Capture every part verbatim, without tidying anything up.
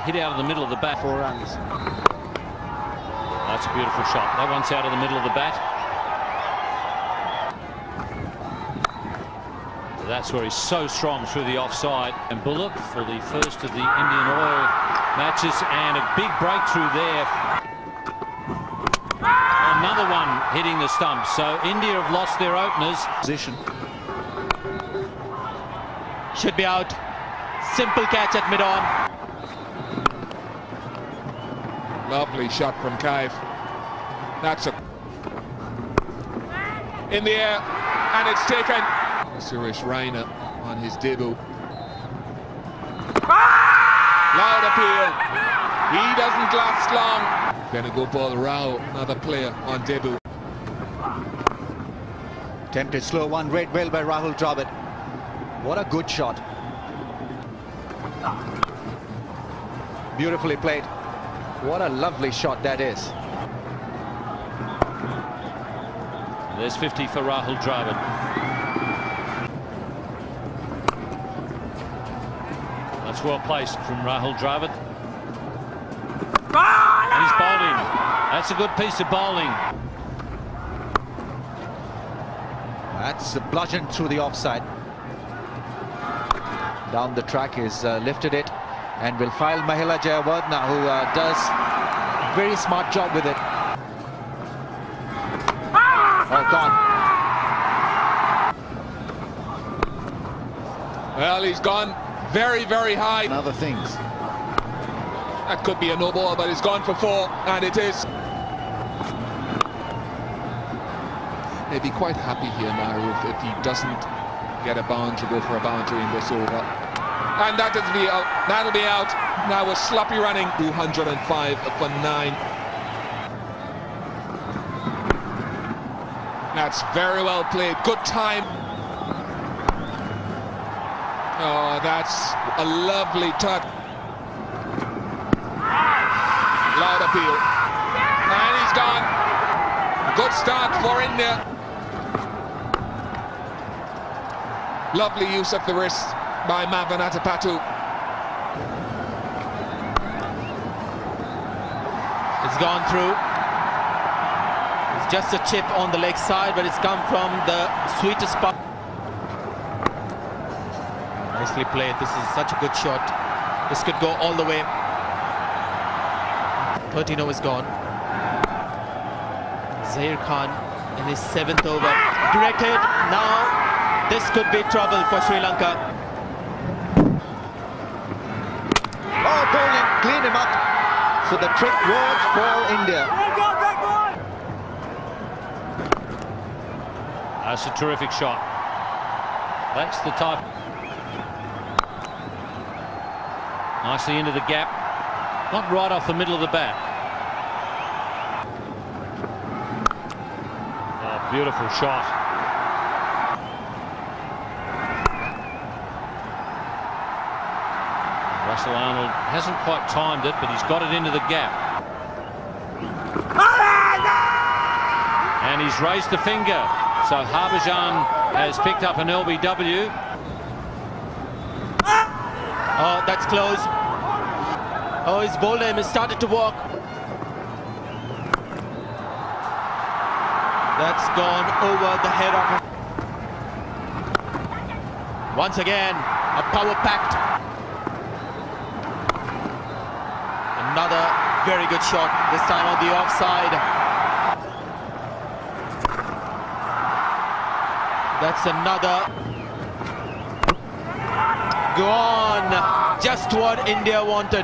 hit out of the middle of the bat. Four runs. That's a beautiful shot. That one's out of the middle of the bat. That's where he's so strong through the offside. And Bullock for the first of the Indian Oil matches, and a big breakthrough there. Another one hitting the stumps. So India have lost their openers. Position. Should be out. Simple catch at mid-on. Lovely shot from Kaif. That's a in the air, and it's taken. Suresh Raina on his debut. Loud appeal. He doesn't last long. Gonna go ball Rao, another player on debut. Tempted slow one, read well by Rahul Dravid. What a good shot. Beautifully played. What a lovely shot that is. There's fifty for Rahul Dravid. That's well placed from Rahul Dravid. And he's bowled in. That's a good piece of bowling. That's a bludgeon through the offside. Down the track, he's uh, lifted it and will file Mahela Jayawardene, who uh, does a very smart job with it. Oh, gone. Well, he's gone very, very high. And other things. That could be a no ball, but it's gone for four, and it is. They'd be quite happy here now if, if he doesn't get a boundary, go for a boundary in this over. And that will be out. That'll be out. Now a sloppy running. two hundred and five for nine. That's very well played. Good time. Oh, that's a lovely touch. Loud appeal. And he's gone. Good start for India. Lovely use of the wrist by Mavan Athapattu. It's gone through. It's just a chip on the leg side, but it's come from the sweetest spot. Nicely played. This is such a good shot. This could go all the way. thirteen overs gone. Zair Khan in his seventh over. Directed. Now this could be trouble for Sri Lanka. Oh, brilliant. Clean him up. So the trick worked for India. That's a terrific shot. That's the type. Nicely into the gap. Not right off the middle of the bat. Oh, beautiful shot. Russell Arnold hasn't quite timed it, but he's got it into the gap. And he's raised the finger. So Harbhajan has picked up an L B W. Oh, that's close. Oh, his bowler has started to walk. That's gone over the head of him. Once again, a power-packed. Another very good shot, this time on the offside. That's another. Gone. Just what India wanted.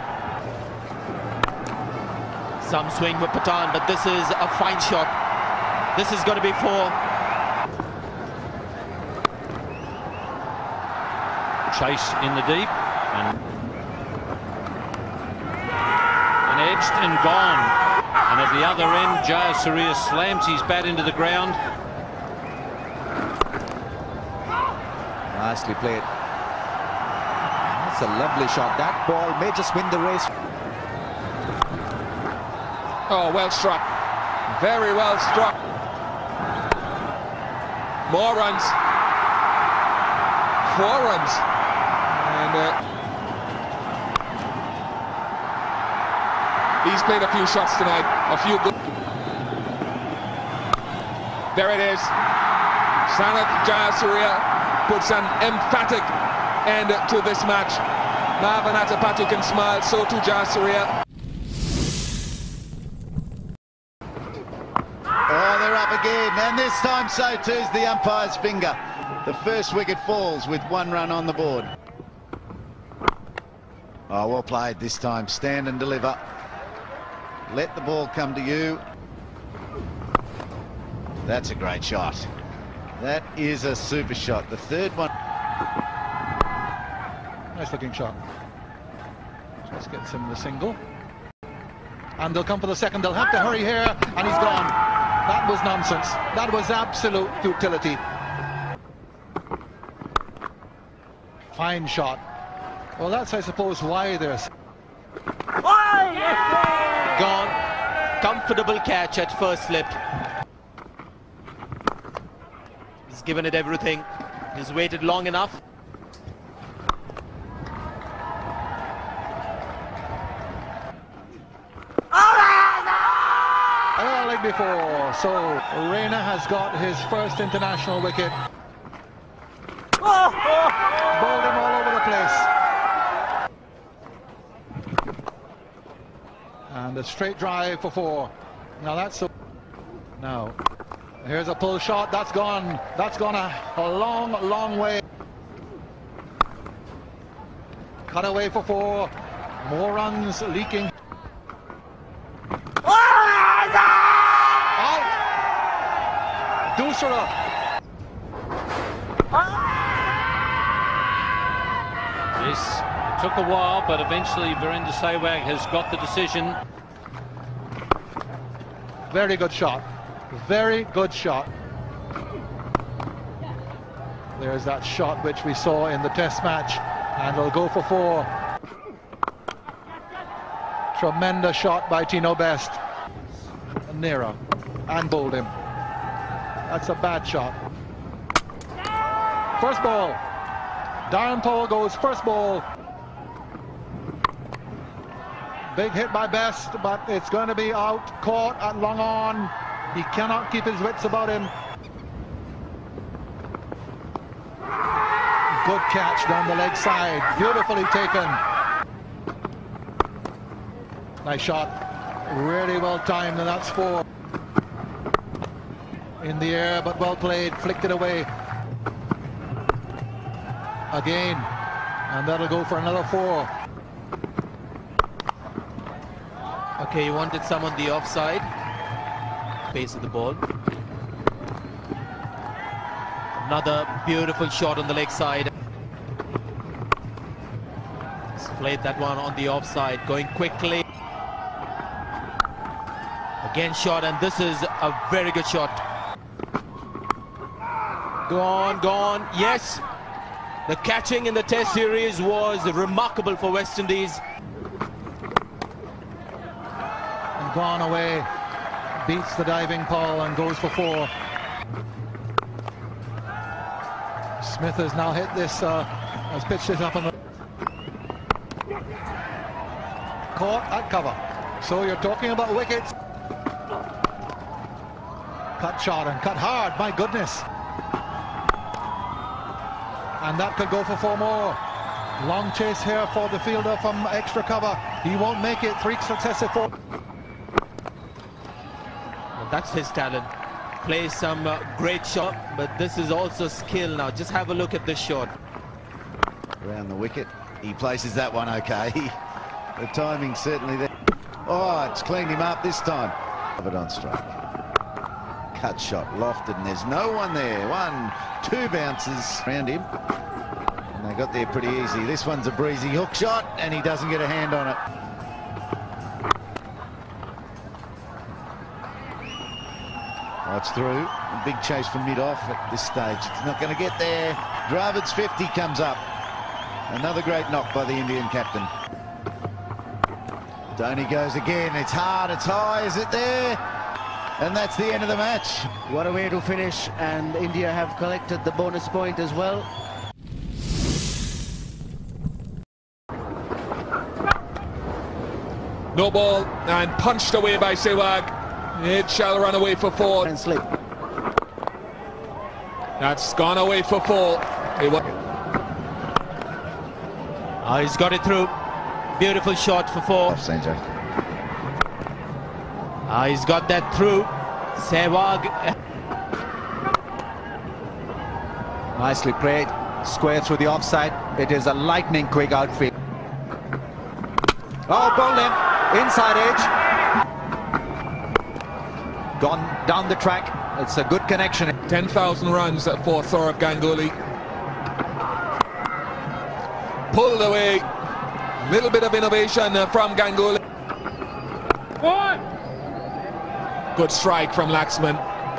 Some swing with Pathan, but this is a fine shot. This is going to be four. Chase in the deep. And, and edged and gone. And at the other end, Jayasuriya slams his bat into the ground. Nicely played. That's a lovely shot. That ball may just win the race. Oh, well struck. Very well struck. More runs. Four runs. And uh, He's played a few shots tonight, a few good. There it is. Sanath Jayasuriya puts an emphatic end to this match. Marvin Atapatu can smile, so too Jayasuriya. Oh, they're up again, and this time so too is the umpire's finger. The first wicket falls with one run on the board. Oh, well played this time. Stand and deliver. Let the ball come to you. That's a great shot. That is a super shot. The third one. Nice looking shot. Just gets him the single. And they'll come for the second. They'll have to hurry here, and he's gone. That was nonsense. That was absolute futility. Fine shot. Well, that's, I suppose, why there's... Gone. Comfortable catch at first slip. He's given it everything. He's waited long enough. Oh, like before. So Raina has got his first international wicket. Bowled him all over the place. And a straight drive for four. Now that's so. Now here's a pull shot. That's gone. That's gone a, a long, long way. Cut away for four. More runs leaking. Out. Dusra. This took a while, but eventually Virender Sehwag has got the decision. Very good shot. Very good shot. There's that shot which we saw in the test match, and they'll go for four. Tremendous shot by Tino Best. Nera, and bowled him. That's a bad shot. First ball. Darren Powell goes first ball. Big hit by Best, but it's going to be out. Caught at long on. He cannot keep his wits about him. Good catch down the leg side. Beautifully taken. Nice shot. Really well timed, and that's four. In the air, but well played. Flicked it away. Again. And that'll go for another four. Okay, you wanted some on the offside. Pace of the ball. Another beautiful shot on the leg side. He's played that one on the offside, going quickly. Again shot, and this is a very good shot. Go on, go on. Yes, the catching in the Test series was remarkable for West Indies. And gone away. Beats the diving Paul and goes for four. Smith has now hit this, uh, has pitched it up on the... Caught at cover. So you're talking about wickets. Cut shot and cut hard, my goodness. And that could go for four more. Long chase here for the fielder from extra cover. He won't make it. Three successive four. Well, that's his talent. Plays some uh, great shot, but this is also skill now. Just have a look at this shot. Around the wicket. He places that one okay. The timing certainly there. Oh, it's cleaned him up this time. Have it on strike. Cut shot, lofted, and there's no one there. One, two bounces around him. And they got there pretty easy. This one's a breezy hook shot, and he doesn't get a hand on it. Oh, it's through. A big chase from mid-off at this stage. It's not going to get there. Dravid's fifty comes up. Another great knock by the Indian captain. Dhoni goes again. It's hard, it's high. Is it there? And that's the end of the match. What a way to finish, and India have collected the bonus point as well. No ball and punched away by Sehwag. It shall run away for four. And slip. That's gone away for four. It was Oh, he's got it through. Beautiful shot for four. Off Sanjay. Ah, he's got that through. Sehwag. Nicely played. Square through the offside. It is a lightning quick outfield. Oh, bowled him. Inside edge. Gone down the track. It's a good connection. ten thousand runs for Saurav Ganguly. Pulled away. Little bit of innovation from Ganguly. Good strike from Laxman.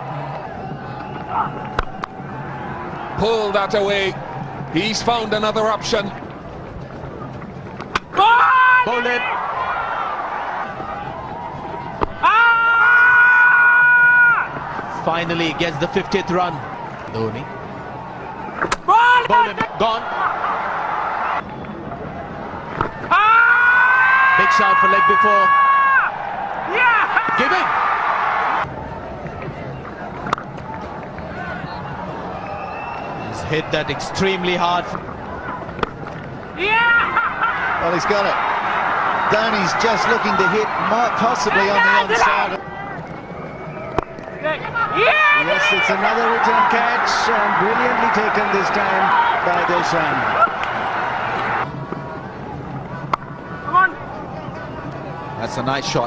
Pull that away. He's found another option. Bowled it. Finally gets the fiftieth run. Dhoni. Bowled him. Gone. Big shout for leg before. Giving. He's hit that extremely hard. Well, he's got it. Dhoni's just looking to hit, might possibly on the onside. Yes, it's another return catch, and brilliantly taken this time by Deshan. That's a nice shot.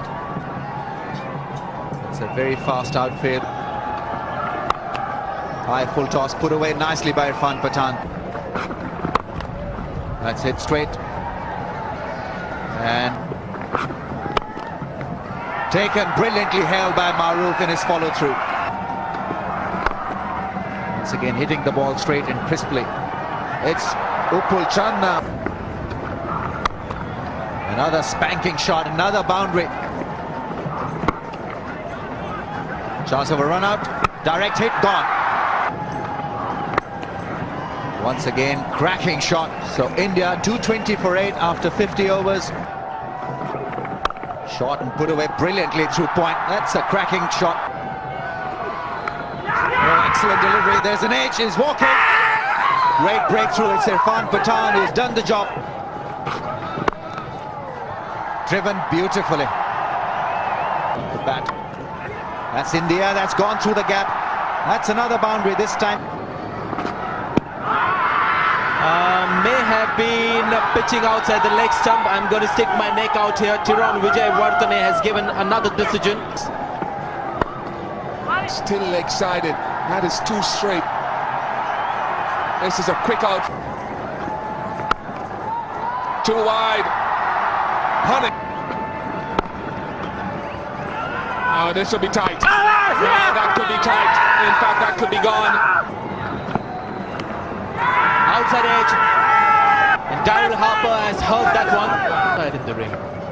It's a very fast outfield. High full toss put away nicely by Irfan Pathan. That's hit straight. And taken brilliantly held by Maroof in his follow through. Once again hitting the ball straight and crisply. It's Upul Chand now. Another spanking shot, another boundary. Chance of a run out. Direct hit, gone. Once again, cracking shot. So India two twenty for eight after fifty overs. Shot and put away brilliantly through point. That's a cracking shot. Oh, excellent delivery. There's an edge. He's walking. Great breakthrough. It's Irfan Pathan who's done the job. Driven beautifully. The bat. That's India. That's gone through the gap. That's another boundary this time. Uh, may have been pitching outside the leg stump. I'm going to stick my neck out here. Tyrone Vijayawardene has given another decision. Still excited. That is too straight. This is a quick out. Too wide. Punning. Oh, this will be tight. Yeah, that could be tight. In fact, that could be gone. Outside edge. And Daryl Harper has held that one. Right in the ring.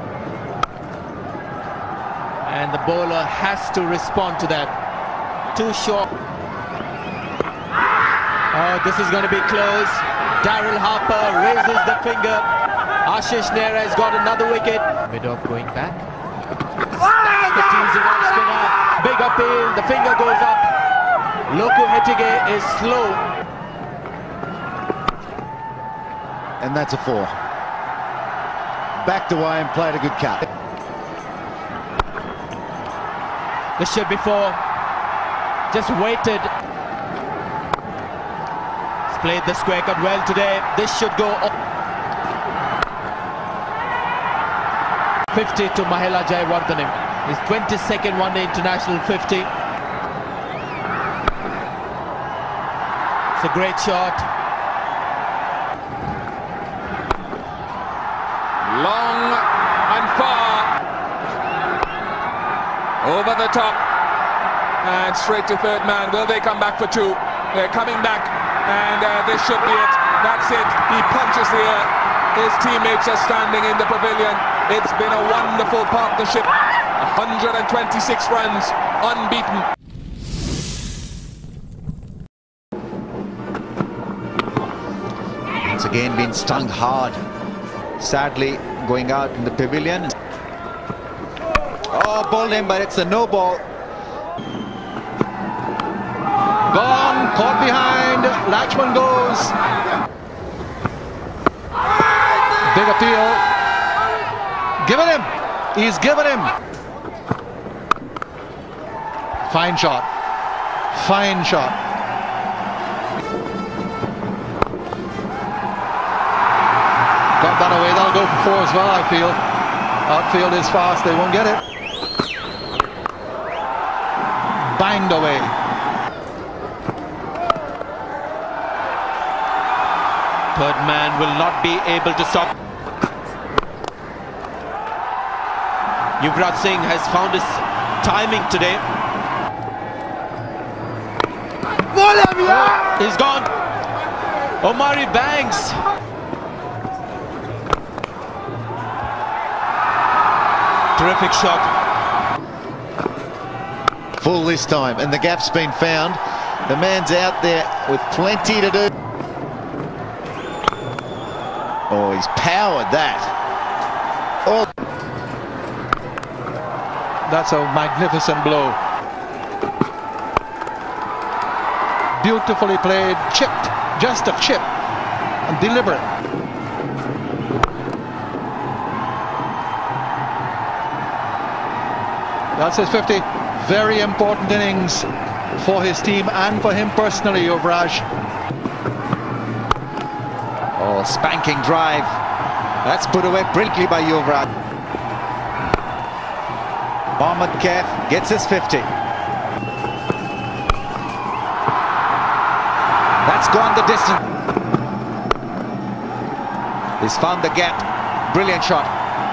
And the bowler has to respond to that. Too short. Oh, this is going to be close. Daryl Harper raises the finger. Ashish Nehra has got another wicket. Mid off going back. That's the teasing off spinner. Big appeal. The finger goes up. Loku Hettige is slow. And that's a four. Backed away and played a good cut. This should be four. Just waited. He's played the square cut well today. This should go up. fifty to Mahela Jayawardene. His twenty-second one day international fifty. It's a great shot. Long and far. Over the top. And straight to third man. Will they come back for two? They're coming back. And uh, this should be it. That's it. He punches the air. His teammates are standing in the pavilion. It's been a wonderful partnership. one hundred twenty-six runs, unbeaten. Once again been stung hard. Sadly going out in the pavilion. Oh, bowled him, but it's a no ball. Gone, caught behind. Latchman goes. Big appeal. Given him. He's given him. Fine shot. Fine shot. Got that away. That'll go for four as well, I feel. Outfield is fast. They won't get it. Banged away. Third man will not be able to stop. Yuvraj Singh has found his timing today. He's gone. Omari Banks. Terrific shot. Full this time, and the gap's been found. The man's out there with plenty to do. Oh, he's powered that. Oh. That's a magnificent blow. Beautifully played, chipped, just a chip, and deliberate. That's his fifty. Very important innings for his team and for him personally, Yuvraj. Oh, spanking drive. That's put away brilliantly by Yuvraj. Mohammad Kaif gets his fifty. That's gone the distance. He's found the gap. Brilliant shot.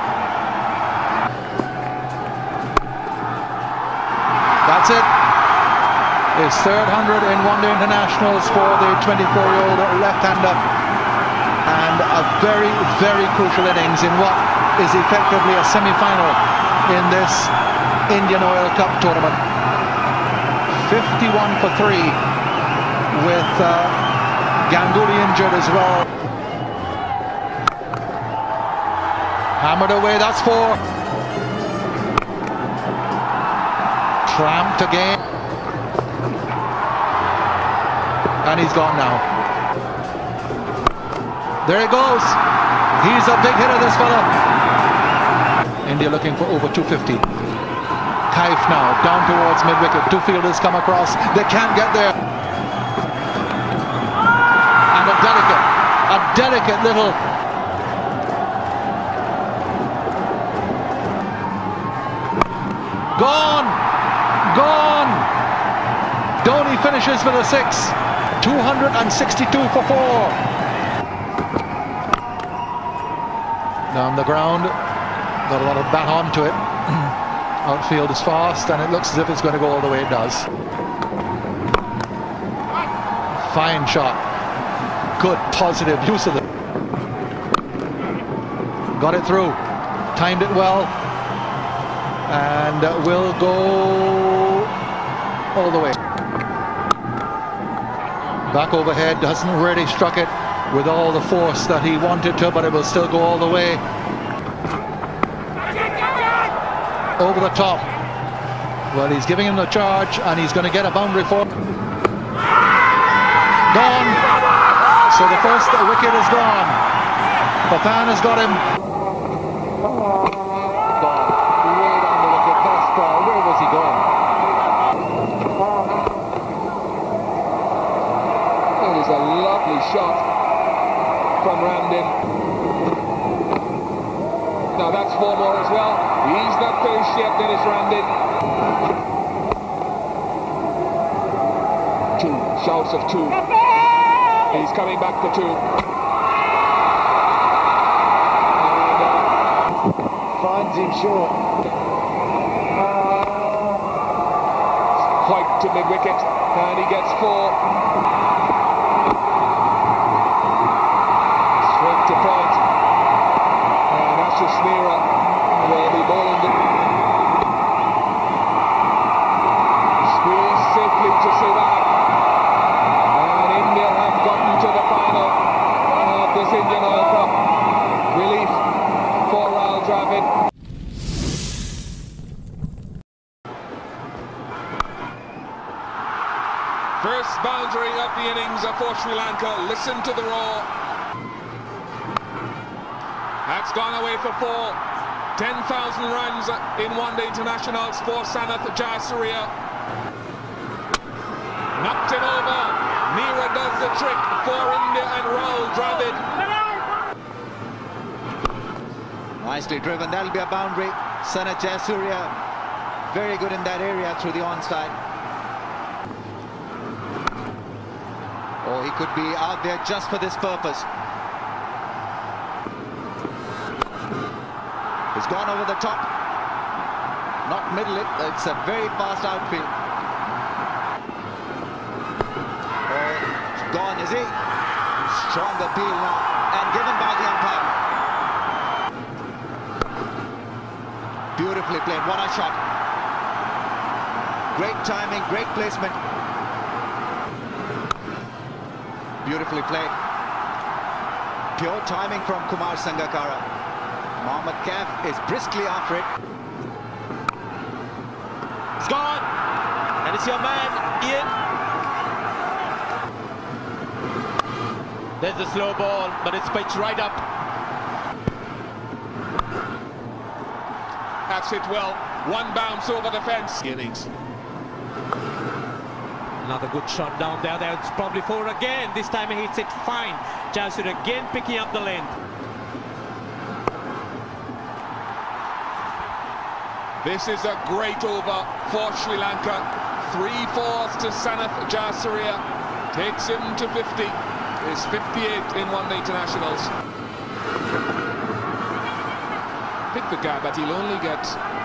That's it. His third hundred in one-day internationals for the twenty-four-year-old left-hander. And a very, very crucial innings in what is effectively a semi-final in this Indian Oil Cup tournament. fifty-one for three with uh, Ganguly injured as well. Hammered away, that's four. Tramped again. And he's gone now. There he goes. He's a big hitter, this fella. India looking for over two fifty. Kaif now down towards mid-wicket. Two fielders come across. They can't get there. And a delicate, a delicate little... Gone! Gone! Dhoni finishes with a six. two hundred sixty-two for four. Down the ground. Got a lot of bat onto it. Outfield is fast and it looks as if it's going to go all the way it does. Fine shot. Good positive use of it. Got it through. Timed it well. And uh, will go all the way. Back overhead, doesn't really struck it with all the force that he wanted to, but it will still go all the way. Over the top. Well, he's giving him the charge and he's going to get a boundary for him. Gone. So the first wicket is gone. Pathan has got him. Where was he going? That is a lovely shot from Ramdin. Now that's four more as well. He's not finished yet, Dennis Ramdin. Two shouts of two. He's coming back for two. And, uh, finds him short. White to mid-wicket, and he gets four. Straight to point. And Ashish Nehra will be bowling it. Squeezed safely to Sehwag. And India have gotten to the final of this Indian Oil Cup. Relief for Rahul Dravid. First boundary of the innings for Sri Lanka. Listen to the roar. That's gone away for four. ten thousand runs in one-day internationals for Sanath Jayasuriya. Knocked it over. Nehra does the trick for India and Rahul Dravid. Nicely driven. That'll be a boundary. Sanath Jayasuriya very good in that area through the onside. Or he could be out there just for this purpose. He's gone over the top. Not middle it. It's a very fast outfield. Oh, it's gone, is he? Strong appeal now. And given by the umpire. Beautifully played. What a shot. Great timing, great placement. Beautifully played. Pure timing from Kumar Sangakkara. Mohammad Kaif is briskly after it. It's gone. And it's your man, Ian. There's the slow ball, but it's pitched right up. That's hit well. One bounce over the fence. Innings. Another good shot down there. That's probably four again. This time he hits it fine. Jayasuriya again picking up the length. This is a great over for Sri Lanka. Three fours to Sanath Jayasuriya. Takes him to fifty. Is fifty-eight in one-day internationals. Hit the guy, but he'll only get...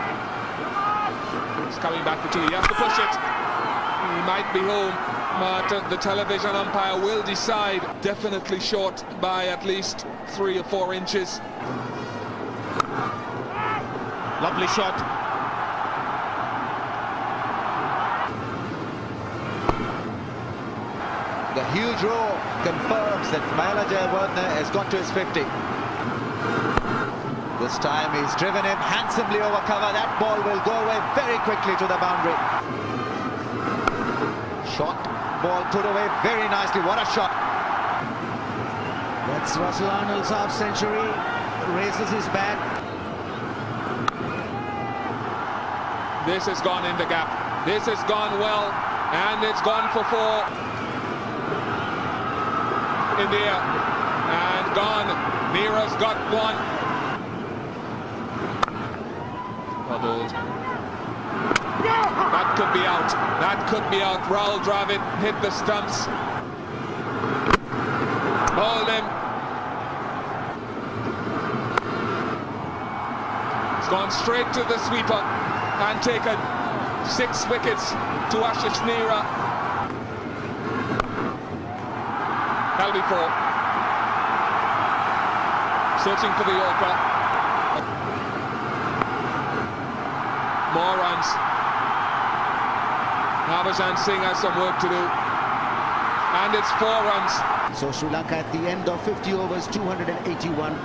He's coming back to two. He has to push it. He might be home, but uh, the television umpire will decide. Definitely short by at least three or four inches. Lovely shot. The huge roar confirms that Mahela Jayawardene has got to his fifty. This time he's driven him handsomely over cover. That ball will go away very quickly to the boundary. Shot, ball put away very nicely. What a shot. That's Russell Arnold's half century. Raises his bat. This has gone in the gap. This has gone well, and it's gone for four. In the air, and gone. Nehra's got one. Bubbled. That could be out. That could be out. Rahul Dravid hit the stumps. Hold him. It's gone straight to the sweeper and taken six wickets to Ashish Nehra. That'll be four. Searching for the Yorker. More runs. Harbhajan Singh has some work to do. And it's four runs. So Sri Lanka at the end of fifty overs, two hundred eighty-one.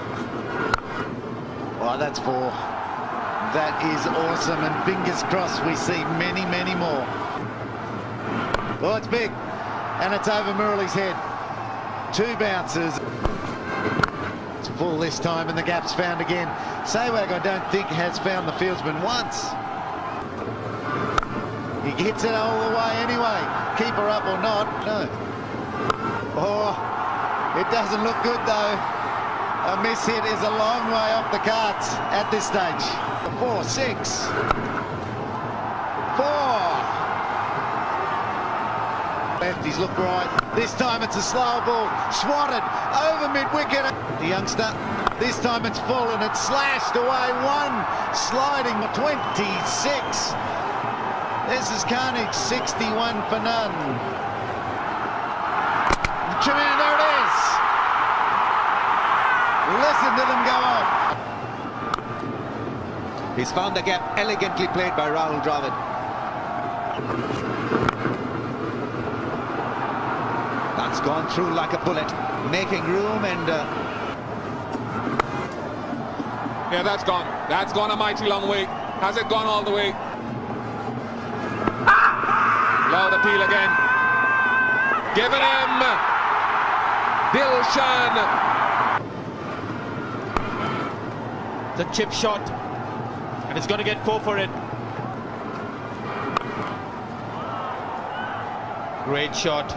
Oh, that's four. That is awesome, and fingers crossed we see many, many more. Oh, it's big, and it's over Murali's head. Two bounces. It's full this time, and the gap's found again. Sehwag, I don't think, has found the fieldsman once. He hits it all the way anyway. Keeper up or not, no. Oh, it doesn't look good though. A miss hit is a long way off the cards at this stage. Four, six, four. Lefties look right. This time it's a slow ball, swatted over mid-wicket. The youngster, this time it's full and it's slashed away. One sliding twenty-six. This is carnage, sixty-one for none. Tremendous, there it is. Listen to them go off. He's found the gap, elegantly played by Rahul Dravid. That's gone through like a bullet, making room and... Uh... Yeah, that's gone. That's gone a mighty long way. Has it gone all the way? Loud appeal again. Given him Dilshan. The chip shot, and it's going to get four for it. Great shot.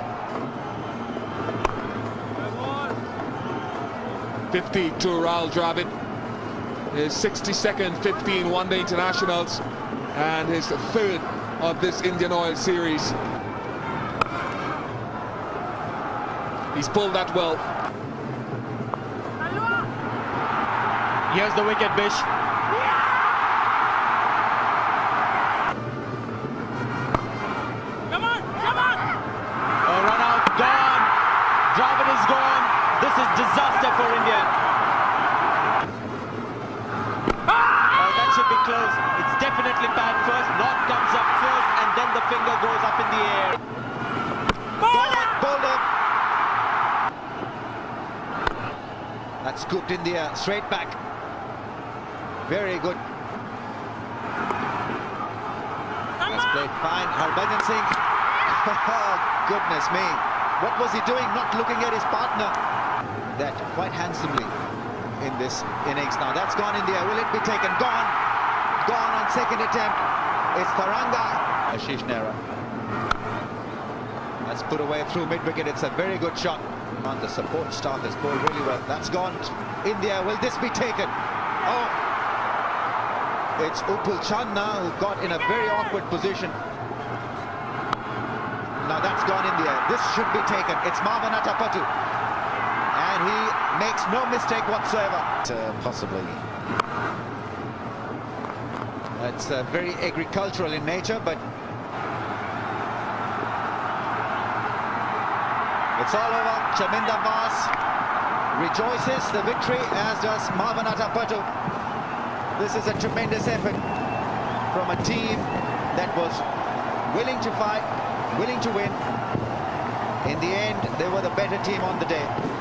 fifty to Rahul Dravid. His sixty-second fifteen one-day internationals and his third of this Indian Oil series. He's pulled that well. Here's the wicket, Bish. Come on, come on! A run out, gone. Dravid is gone. This is disaster for India. Oh, that should be close. It's definitely pad first. Knock comes up first, and then the finger goes up in the air. Gone, bowled him. That scooped India straight back. Very good. That's played fine. Harbhajan Singh. Oh, goodness me. What was he doing? Not looking at his partner. That quite handsomely in this innings. Now that's gone, India. Will it be taken? Gone. Gone on second attempt. It's Tharanga. Ashish Nehra. That's put away through mid-wicket. It's a very good shot. On the support staff has bowled really well. That's gone. India, will this be taken? Oh. It's Upul Chandna who got in a very awkward position. Now that's gone, India. This should be taken. It's Marvan Attappattu. And he makes no mistake whatsoever. Uh, possibly. That's uh, very agricultural in nature, but it's all over. Chaminda Vas rejoices the victory, as does Marvan Attappattu. This is a tremendous effort from a team that was willing to fight, willing to win. In the end, they were the better team on the day.